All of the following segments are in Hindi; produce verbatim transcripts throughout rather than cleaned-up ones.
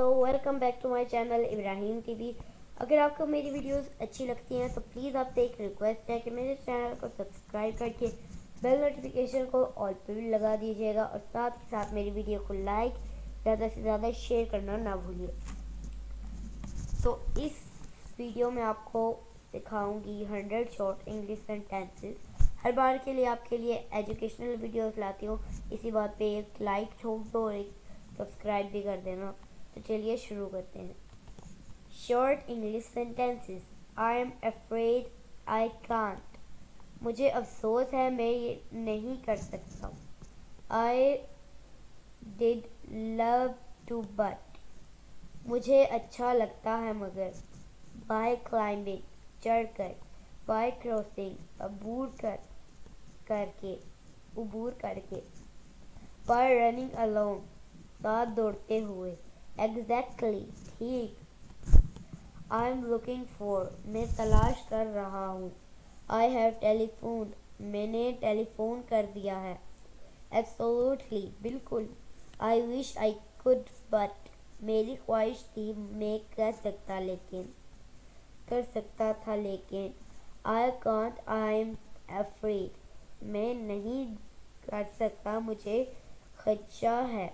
दोस्तों, welcome back to my channel Ibrahim TV. अगर आपको मेरी वीडियोस अच्छी लगती हैं तो प्लीज़ आपसे एक रिक्वेस्ट है कि मेरे चैनल को सब्सक्राइब करके बेल नोटिफिकेशन को ऑल पे भी लगा दीजिएगा और साथ ही साथ मेरी वीडियो को लाइक ज़्यादा से ज़्यादा शेयर करना ना भूलिए। तो इस वीडियो में आपको सिखाऊंगी हंड्रेड शॉर्ट इंग्लिश सेंटेंसेस। हर बार के लिए आपके लिए एजुकेशनल वीडियोस लाती हूँ। इसी बात पे एक लाइक छोड़ दो और एक सब्सक्राइब भी कर देना। तो चलिए शुरू करते हैं। Short English sentences. I am afraid I can't. मुझे अफसोस है मैं ये नहीं कर सकता। I did love to but. मुझे अच्छा लगता है मगर। बाय क्लाइंबिंग चढ़कर। बाय क्रॉसिंग अबूर कर करके उबूर करके। बाय रनिंग अलोन साथ दौड़ते हुए। एग्जैक्टली ठीक। आई एम लुकिंग फॉर मैं तलाश कर रहा हूँ। आई हैव टेलीफोन मैंने टेलीफोन कर दिया है। एब्सोल्युटली बिल्कुल। I wish I could but मेरी ख्वाहिश थी मैं कर सकता लेकिन कर सकता था लेकिन। I can't I am afraid मैं नहीं कर सकता मुझे खदशा है।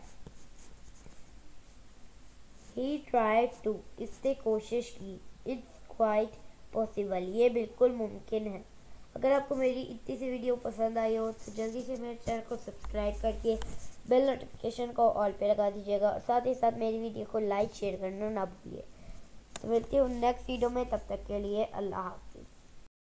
He tried to इसने कोशिश की। It's quite possible ये बिल्कुल मुमकिन है। अगर आपको मेरी इतनी सी वीडियो पसंद आई हो तो जल्दी से मेरे चैनल को सब्सक्राइब करके बेल नोटिफिकेशन को ऑल पे लगा दीजिएगा और साथ ही साथ मेरी वीडियो को लाइक शेयर करना ना भूलिए। तो मिलती हूँ नेक्स्ट वीडियो में, तब तक के लिए अल्लाह हाफ़िज़।